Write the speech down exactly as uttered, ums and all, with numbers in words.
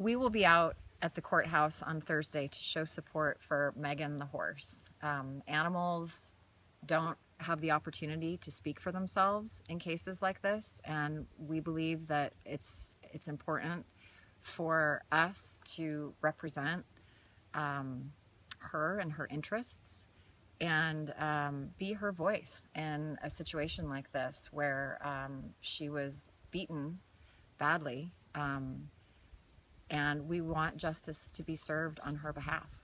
We will be out at the courthouse on Thursday to show support for Megan the horse. Um, animals don't have the opportunity to speak for themselves in cases like this, and we believe that it's it's important for us to represent um, her and her interests, and um, be her voice in a situation like this where um, she was beaten badly, um, and we want justice to be served on her behalf.